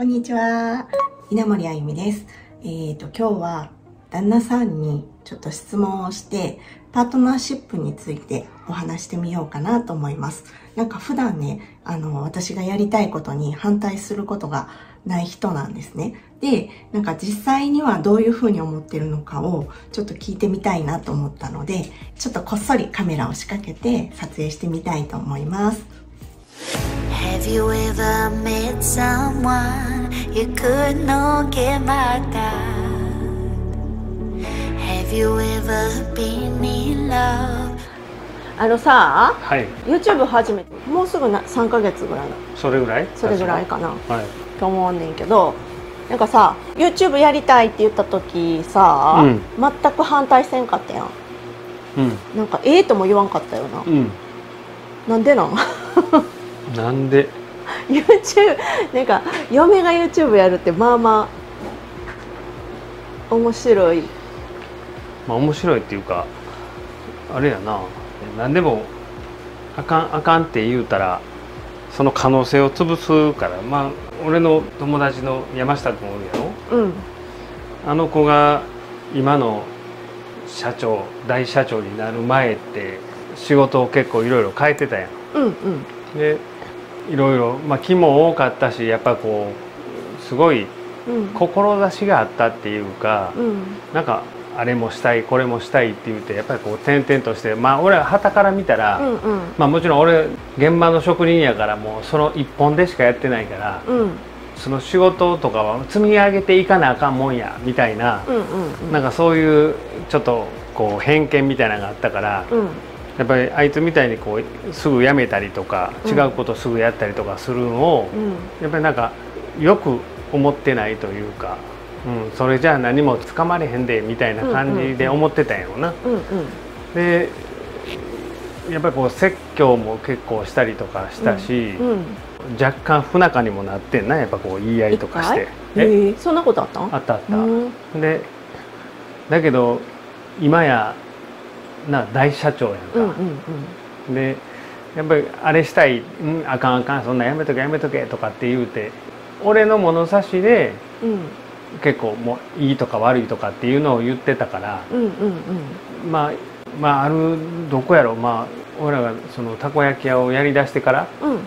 こんにちは、稲森あゆみです。今日は旦那さんにちょっと質問をして、パートナーシップについてお話してみようかなと思います。なんか普段ね、私がやりたいことに反対することがない人なんですね。で、なんか実際にはどういうふうに思ってるのかをちょっと聞いてみたいなと思ったので、ちょっとこっそりカメラを仕掛けて撮影してみたいと思います。 Have you ever met someone you couldn't get my doubt? Have you ever been in love? はい、 YouTube 始めてもうすぐ3ヶ月ぐらいのそれぐらいかな、 はい、 と思うねんけど、なんかさ YouTube やりたいって言った時さ、全く反対せんかったやん、なんかとも言わんかったよな、なんでなんなんで YouTube なんか嫁が YouTube やるってまあまあ面白い、 面白いっていうかあれやな、何でもあかんって言うたらその可能性を潰すから、俺の友達の山下君おるやろ、あの子が今の大社長になる前って仕事を結構いろいろ変えてたやん。でいろいろ気も多かったし、やっぱこうすごい志があったっていうか、なんかあれもしたいこれもしたいって言ってやっぱりこう転々として、俺は傍から見たら、もちろん俺現場の職人やからもうその一本でしかやってないから、その仕事とかは積み上げていかなあかんもんやみたいな、なんかそういうちょっとこう偏見みたいなのがあったから。やっぱりあいつみたいにこうすぐ辞めたりとか、違うことすぐやったりとかするのを、やっぱりなんかよく思ってないというか、それじゃあ何もつかまれへんでみたいな感じで思ってたんやろな。でやっぱりこう説教も結構したりとかしたし、若干不仲にもなってんな、やっぱこう言い合いとかして。 そんなことあったん？ あったあった。でだけど今や大社長やんか。でやっぱりあれしたい、あかんそんなやめとけとかって言うて、俺の物差しで、結構もういいとか悪いとかっていうのを言ってたから、あるどこやろ、俺らがそのたこ焼き屋をやりだしてから、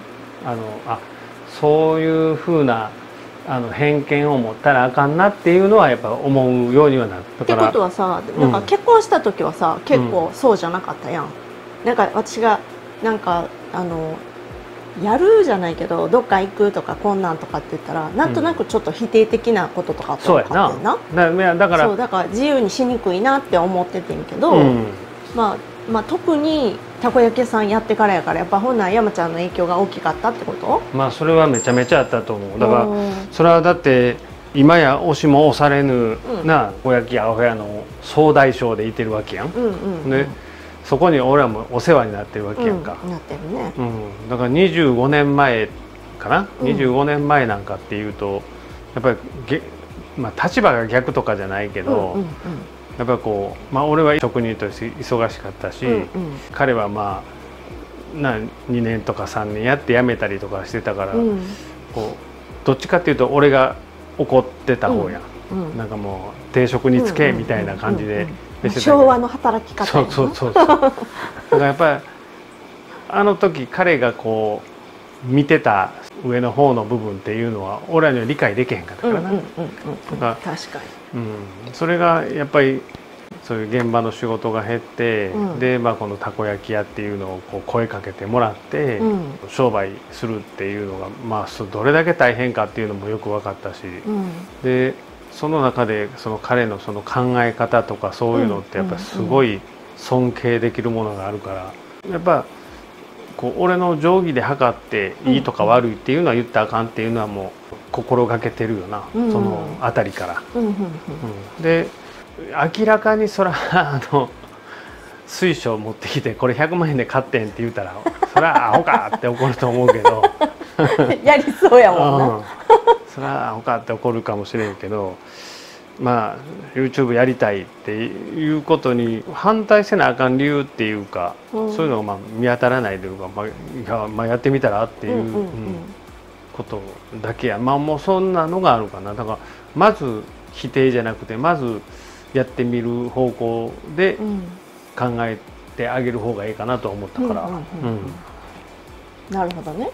そういうふうな偏見を持ったらあかんなっていうのはやっぱ思うようにはなったから。 ってことはさ、なんか結婚した時はさ、結構そうじゃなかったやん。なんか私がなんかやるじゃないけどどっか行くとかこんなんとかって言ったらなんとなくちょっと否定的なこととかあったのかってんな。だから自由にしにくいなって思っててんけど、特にたこ焼き屋さんやってからやからやっぱほんなら山ちゃんの影響が大きかったってこと？ それはめちゃめちゃあったと思う。だからそれはだって今や押しも押されぬたこ焼きアホ屋の総大将でいてるわけやん。でそこに俺らもお世話になってるわけやんか。 なってるね。 だから25年前かな、25年前なんかっていうとやっぱり立場が逆とかじゃないけど、やっぱりこう俺は職人として忙しかったし、彼は2年とか3年やって辞めたりとかしてたから、こうどっちかっていうと俺が怒ってた方や、なんかもう定職につけみたいな感じで昭和の働き方やな。 そうだからやっぱりあの時彼がこう見てた上の方の部分っていうのは俺らには理解できへんかったからな。 確かに、 それがやっぱりそういう現場の仕事が減って、でこのたこ焼き屋っていうのをこう声かけてもらって、商売するっていうのがどれだけ大変かっていうのもよく分かったし、でその中でその彼のその考え方とかそういうのってやっぱりすごい尊敬できるものがあるから、やっぱこう俺の定規で測っていいとか悪いっていうのは言ったらあかんっていうのはもう心がけてるよな、その辺りから。で明らかにそら水晶持ってきてこれ100万円で買ってんって言うたらそりゃアホかって怒ると思うけどやりそうやもんな。 そりゃアホかって怒るかもしれんけど、YouTube やりたいっていうことに反対せなあかん理由っていうか、そういうのが見当たらないというか、やってみたらっていう。 ことだけや、まあもうそんなのがあるかな。だからまず否定じゃなくて、まずやってみる方向で考えてあげる方がいいかなと思ったから。 なるほどね。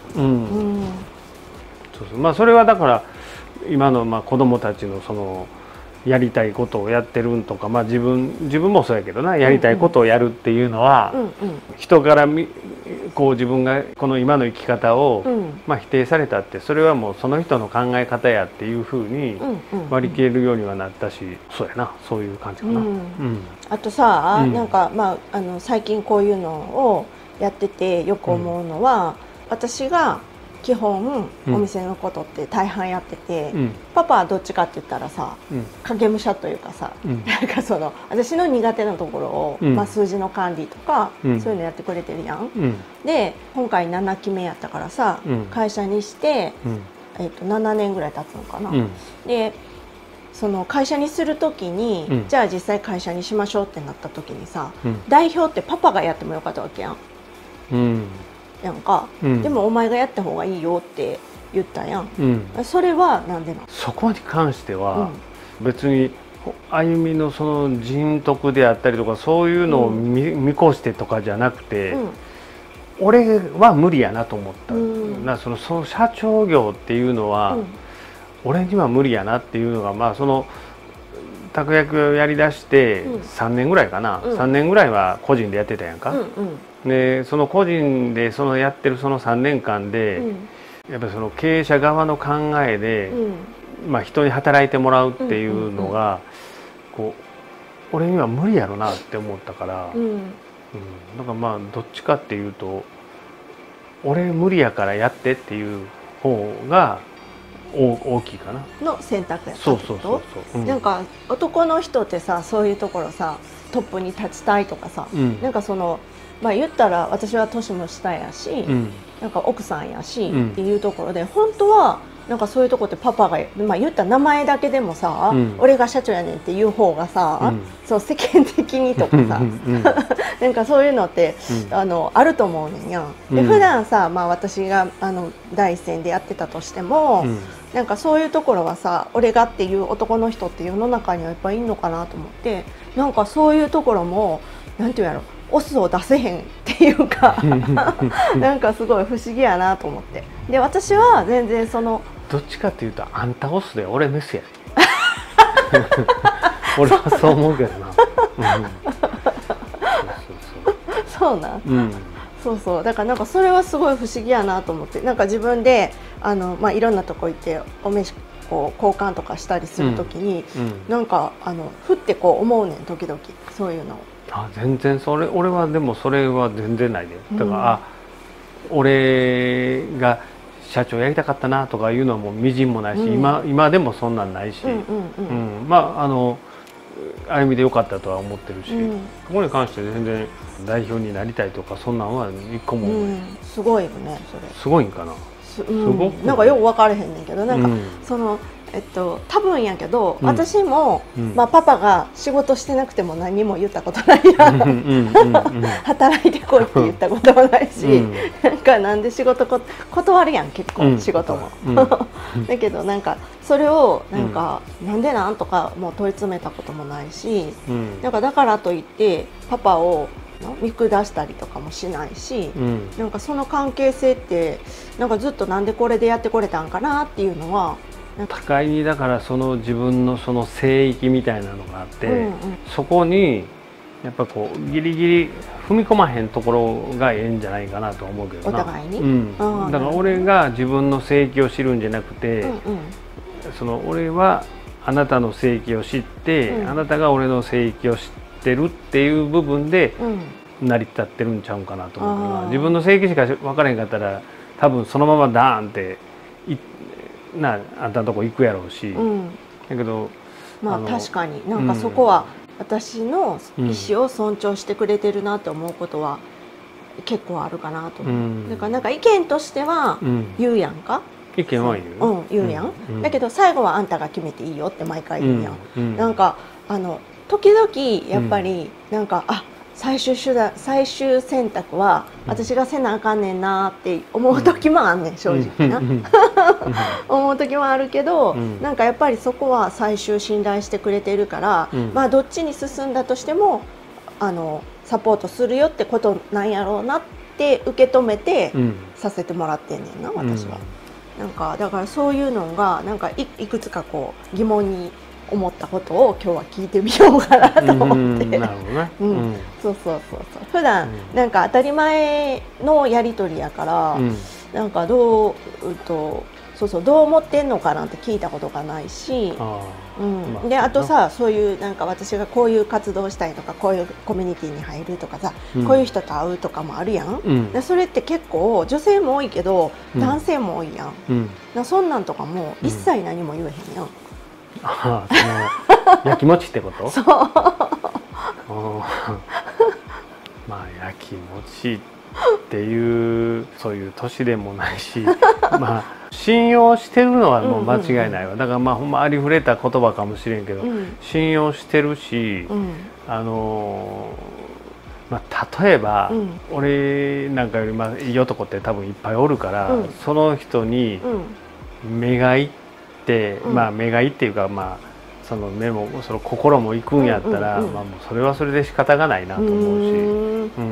そうそう、まあそれはだから今のまあ子どもたちのそのやりたいことをやってるんとか、まあ自分もそうやけどな、やりたいことをやるっていうのは、人からこう自分がこの今の生き方をまあ否定されたって、それはもうその人の考え方やっていうふうに割り切れるようにはなったし、そうやな、そういう感じかな。 あとさ、なんかまあ最近こういうのをやっててよく思うのは、私が基本お店のことって大半やってて、パパはどっちかって言ったらさ、影武者というかさ、なんかその私の苦手なところを、まあ、数字の管理とか、そういうのやってくれてるやん。で今回7期目やったからさ、会社にして、7年ぐらい経つのかな。でその会社にする時に、じゃあ実際会社にしましょうってなった時にさ、代表ってパパがやってもよかったわけやん。やんか、でもお前がやった方がいいよって言ったやん、それはなんでなの？ そこに関しては、別にあゆみのその人徳であったりとかそういうのを見越してとかじゃなくて、俺は無理やなと思った、その社長業っていうのは、俺には無理やなっていうのが、まあそのたこ焼きをやりだして3年ぐらいかな、3年ぐらいは個人でやってたやんか。でその個人でそのやってるその3年間で、やっぱりその経営者側の考えで、まあ人に働いてもらうっていうのがこう俺には無理やろなって思ったから、だからまあどっちかっていうと俺無理やからやってっていう方が大きいかなの選択やった。 そうそうそうそう、 なんか男の人ってさ、そういうところさ、トップに立ちたいとかさ、なんかそのまあ言ったら私は年も下やし、なんか奥さんやし、っていうところで本当はなんかそういうとこってパパが、まあ言ったら名前だけでもさ、俺が社長やねんっていう方がさ、そう世間的にとかさなんかそういうのって、あると思うねんやん。で普段さ、まあ私が第一線でやってたとしても、なんかそういうところはさ、俺がっていう男の人って世の中にはいっぱいいるのかなと思って、なんかそういうところもなんていうやろ、オスを出せへんっていうかなんかすごい不思議やなと思って。で私は全然そのどっちかっていうとあんたオスで俺メスや俺はそう思うけどな。 そうなん、そうそう、だからなんかそれはすごい不思議やなと思って、なんか自分でまあいろんなとこ行ってお飯こう交換とかしたりするときに、なんかふってこう思うねん、時々そういうのを。 全然俺はでもそれは全然ないで、だから、俺が社長やりたかったなとかいうのはもうみじんもないし、今でもそんなんないし、まああゆみでよかったとは思ってるし、ここに関して全然代表になりたいとかそんなんは一個も、 すごいよねそれ。 すごいんかな。すごくなんかよく分からへんねんけど、なんかその多分やけど、私も、まあ、パパが仕事してなくても何も言ったことないやん働いてこいって言ったこともないし、なんかなんで仕事断るやん結構仕事もだけどなんかそれをなんか、なんでなんとかもう問い詰めたこともないし、なんかだからといってパパを見下したりとかもしないし、なんかその関係性ってなんかずっとなんでこれでやってこれたんかなっていうのは。 互いにだからその自分のその聖域みたいなのがあって、そこにやっぱこうギリギリ踏み込まへんところがええんじゃないかなと思うけどな。 お互いに、 だから俺が自分の聖域を知るんじゃなくて、その俺はあなたの聖域を知って、あなたが俺の聖域を知ってるっていう部分で成り立ってるんちゃうかなと思うけどな。自分の聖域しか分からへんかったら多分そのままダーンってあんたのとこ行くやろうし、だけどまあ確かになんかそこは私の意思を尊重してくれてるなって思うことは結構あるかなと思う。だからなんか意見としては言うやんか、 意見は言うやん、だけど最後はあんたが決めていいよって毎回言うやん。なんか時々やっぱりなんか最終選択は私がせなあかんねんなって思う時もあんねん、正直な思う時もあるけど、なんかやっぱりそこは最終信頼してくれてるから、まあどっちに進んだとしてもサポートするよってことなんやろうなって受け止めてさせてもらってんねんな、私は。なんかだからそういうのがなんかいくつかこう疑問に思ったことを今日は聞いてみようかなと思って。 なるほどね。 そう普段なんか当たり前のやり取りやから、なんかどう思ってんのかなって聞いたことがないし、であとさ、そういうなんか私がこういう活動したいとかこういうコミュニティに入るとかさ、こういう人と会うとかもあるやん、でそれって結構女性も多いけど男性も多いやん、そんなんとかも一切何も言えへんやん。 ああ、そのやきもちってこと？そう。まあやきもちっていうそういう年でもないし、まあ信用してるのはもう間違いないわ。だからまあほんまありふれた言葉かもしれんけど、信用してるし、まあ例えば、俺なんかよりまあいい男って多分いっぱいおるから、その人に目がいって、まあ目がいっていうかまあその目もその心もいくんやったら、まあもうそれはそれで仕方がないなと思うし。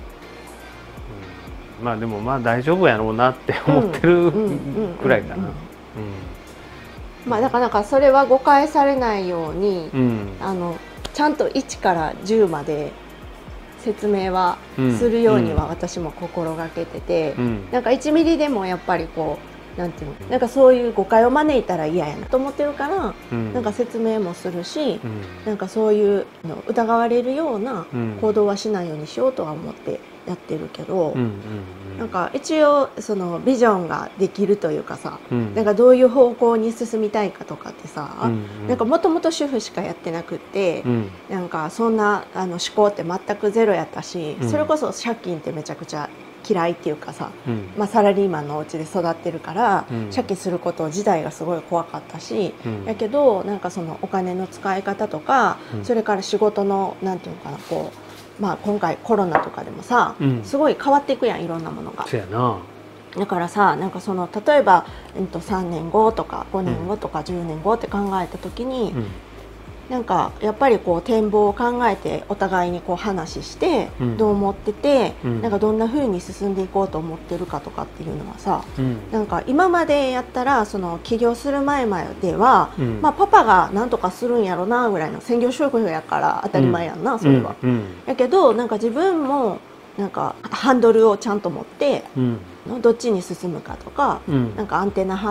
まあでもまあ大丈夫やろうなって思ってるくらいかな。 まあだからそれは誤解されないように、ちゃんと1から10まで説明はするようには私も心がけてて、なんか1ミリでもやっぱりこうなんていうの、なんかそういう誤解を招いたら嫌やなと思ってるから、なんか説明もするし、なんかそういうの疑われるような行動はしないようにしようとは思ってやってるけど、なんか一応そのビジョンができるというかさ、なんかどういう方向に進みたいかとかってさ、なんかもともと主婦しかやってなくって、なんかそんな思考って全くゼロやったし、それこそ借金ってめちゃくちゃ嫌いっていうかさ、まあサラリーマンのお家で育ってるから、借金すること自体がすごい怖かったし、やけどなんかそのお金の使い方とか、それから仕事のなんていうのかな、こうまあ今回コロナとかでもさ、すごい変わっていくやん、いろんなものが。 そうやな。 だからさ、なんかその例えば、3年後とか5年後とか10年後って考えた時に、なんかやっぱりこう展望を考えてお互いにこう話して、どう思ってて、なんかどんな風に進んでいこうと思ってるかとかっていうのはさ、なんか今までやったらその起業する前までは、まあパパがなんとかするんやろなぐらいの専業主婦やから当たり前やんな、それは。やけどなんか自分もなんかハンドルをちゃんと持って、どっちに進むかとか、なんかアンテナ張って、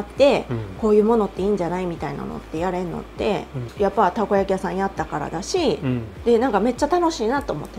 こういうものっていいんじゃないみたいなのってやれんのって、やっぱたこ焼き屋さんやったからだし、でなんかめっちゃ楽しいなと思って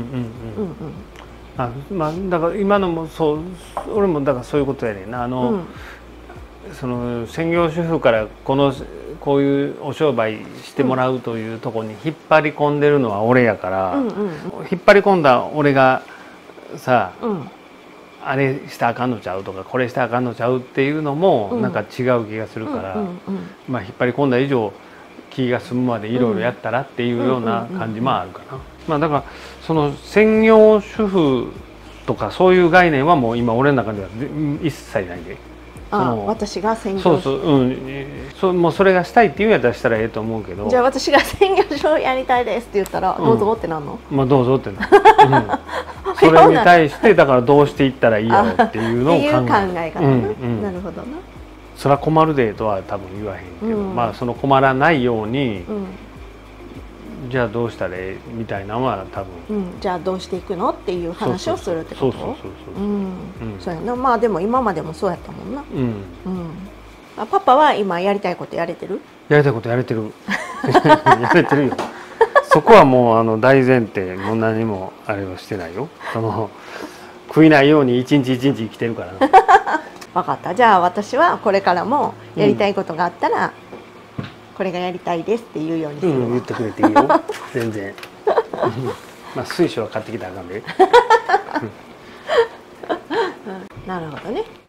な。 まあだから今のもそう、俺もだからそういうことやねんな。その専業主婦からこういうお商売してもらうというところに引っ張り込んでるのは俺やから、引っ張り込んだ俺がさ、あれしたらあかんのちゃうとかこれしたらあかんのちゃうっていうのもなんか違う気がするから、まあ引っ張り込んだ以上気が済むまでいろいろやったらっていうような感じもあるかな。まあだからその専業主婦とかそういう概念はもう今俺の中では一切ないで。 私が専業主婦、 もうそれがしたいっていうんやったらしたらええと思うけど、 じゃあ私が専業主婦やりたいですって言ったらどうぞってなんの？ まあどうぞってなる。それに対してだからどうしていったらいいやろっていうのを考え方な。なるほどな。 そら困るでとは多分言わへんけど、まあその困らないように、じゃあどうしたらええみたいなのは多分、 じゃあどうしていくのっていう話をするってこと？そうやな。まあでも今までもそうやったもんな。パパは今やりたいことやれてる？ やりたいことやれてる。やれてるよ。そこはもう大前提も何もあれはしてないよ。悔いないように一日一日生きてるからな。 分かった。じゃあ私はこれからもやりたいことがあったら、これがやりたいですっていうようにする。 言ってくれていいよ。全然。まあ水晶は買ってきたらあかんで。 なるほどね。